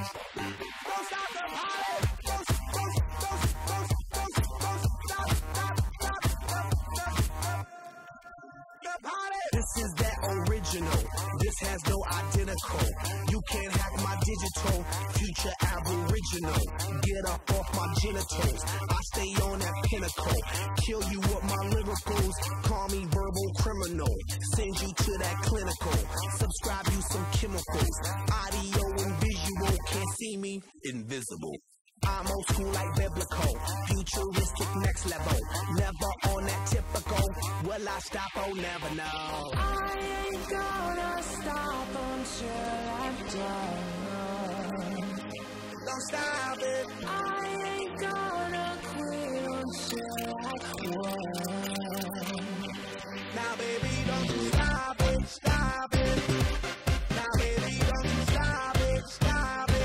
This is that original. This has no identical. You can't hack my digital. Future aboriginal. Get up off my genitals. I stay on that pinnacle. Kill you with my lyricals. Call me verbal criminal. Send you to that clinical. Subscribe you some chemicals. Audio and visual. Can't see me. Invisible. I'm old school like biblical, futuristic next level, never on that typical, will I stop? Oh, never know. I ain't gonna stop until I'm done. Don't stop it. I ain't gonna quit until I won. Now baby, don't you stop it, stop it. Now baby, don't you stop it, stop it.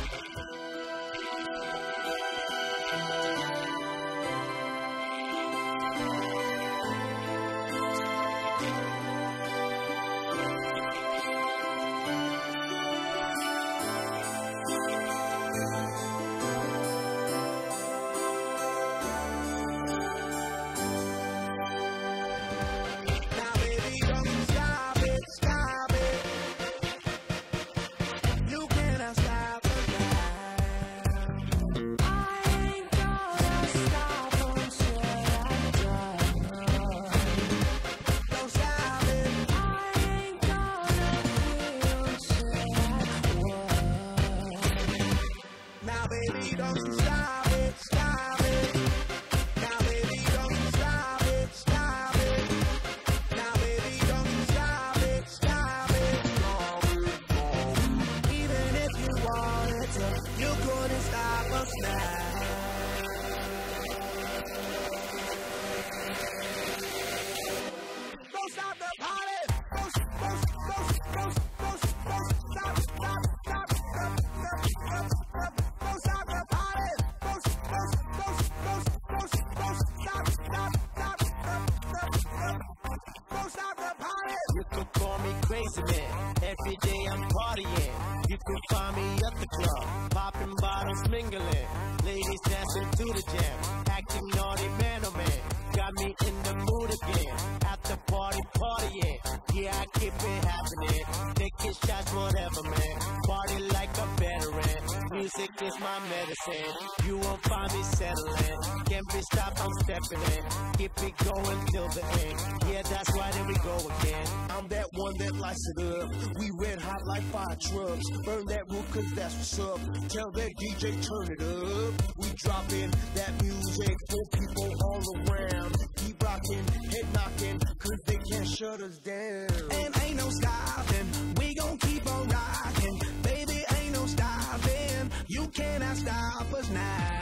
Every day I'm partying. You can find me at the club, popping bottles, mingling. Ladies dancing to the jam, acting naughty, man oh man. Got me in the mood again. At the party, partying. Yeah, I keep it happening. Taking shots, whatever, man. Party like a veteran. Music is my medicine. You won't find me settling. Can't be stopped, I'm stepping in. Keep it going till the end. Yeah, that's why then we go again. I'm that one that lights it up. We red hot like fire trucks. Burn that roof cause that's what's up. Tell that DJ turn it up. We dropping that music for people all around. Keep rocking, head knocking, cause they can't shut us down. And ain't no stopping, we gon' keep on rocking. Baby, ain't no stopping, you cannot stop us now.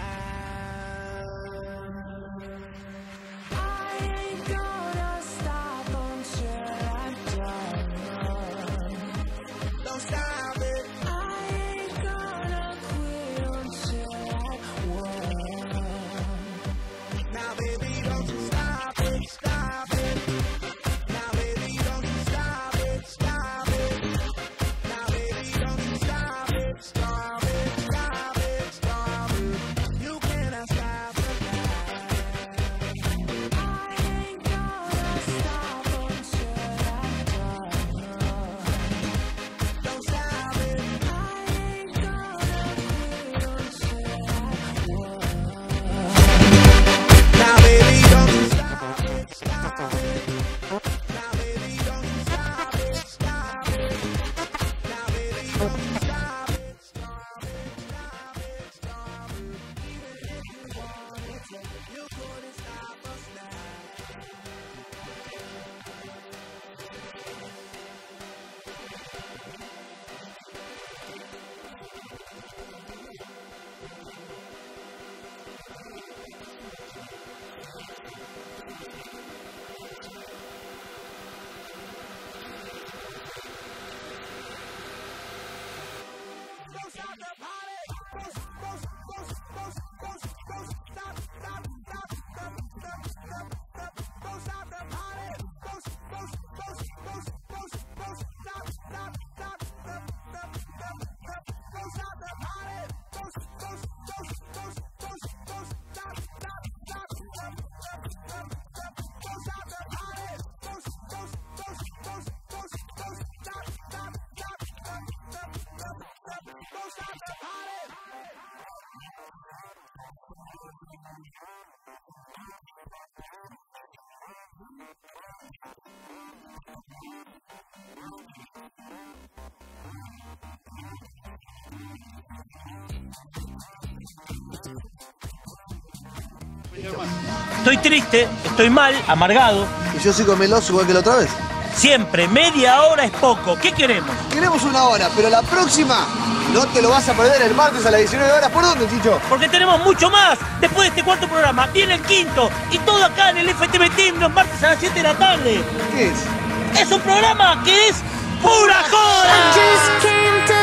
Stop the Estoy triste, estoy mal, amargado. Y yo sigo meloso igual que la otra vez. Siempre, media hora es poco. ¿Qué queremos? Queremos una hora, pero la próxima no te lo vas a perder el martes a las 19 horas. ¿Por dónde, Chicho? Porque tenemos mucho más. Después de este cuarto programa, viene el quinto. Y todo acá en el FTV Team los martes a las 7 de la tarde. ¿Qué es? Es un programa que es pura joda. I just came to